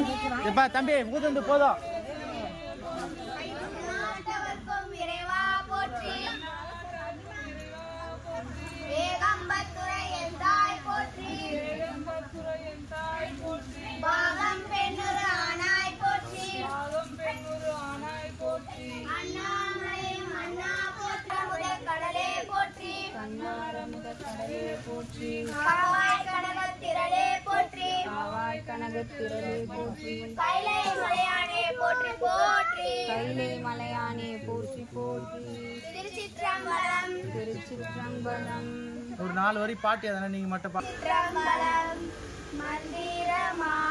எப்பா தம்பி ஊதுண்டு போதும். கைலை மலையானே போற்றி போற்றி. திருச்சிற்றம்பலம் திருச்சிற்றம்பலம். ஒரு 4 வரி பாட்டு எதனா நீங்க மட்டும் மந்திரமா